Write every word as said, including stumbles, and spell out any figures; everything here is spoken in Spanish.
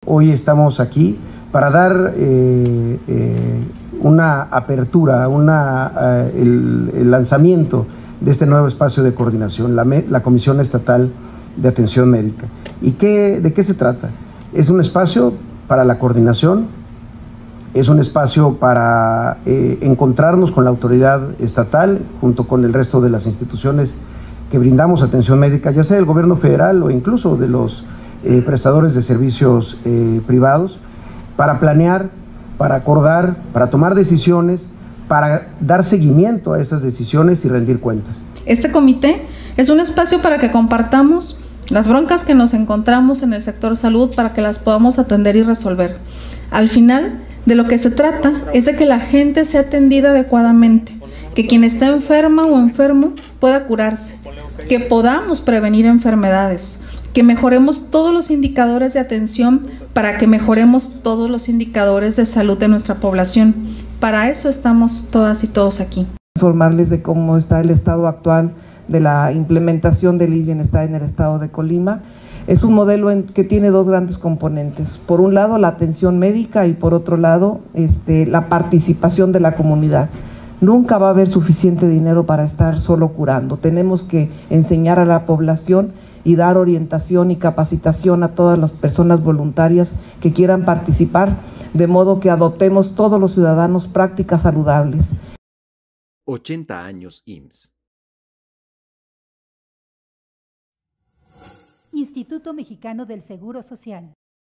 hoy estamos aquí para dar eh, eh, una apertura, una, eh, el, el lanzamiento de este nuevo espacio de coordinación, la, la Comisión Estatal de Atención Médica. ¿Y qué, de qué se trata? Es un espacio para la coordinación, es un espacio para eh, encontrarnos con la autoridad estatal, junto con el resto de las instituciones que brindamos atención médica, ya sea del gobierno federal o incluso de los eh, prestadores de servicios eh, privados, para planear, para acordar, para tomar decisiones, para dar seguimiento a esas decisiones y rendir cuentas. Este comité es un espacio para que compartamos las broncas que nos encontramos en el sector salud para que las podamos atender y resolver. Al final, de lo que se trata es de que la gente sea atendida adecuadamente, que quien está enferma o enfermo pueda curarse, que podamos prevenir enfermedades, que mejoremos todos los indicadores de atención para que mejoremos todos los indicadores de salud de nuestra población. Para eso estamos todas y todos aquí. Informarles de cómo está el estado actual de la implementación del I S S S Bienestar en el estado de Colima. Es un modelo en, que tiene dos grandes componentes. Por un lado, la atención médica y por otro lado, este, la participación de la comunidad. Nunca va a haber suficiente dinero para estar solo curando. Tenemos que enseñar a la población y dar orientación y capacitación a todas las personas voluntarias que quieran participar, de modo que adoptemos todos los ciudadanos prácticas saludables. ochenta años I M S S. Instituto Mexicano del Seguro Social.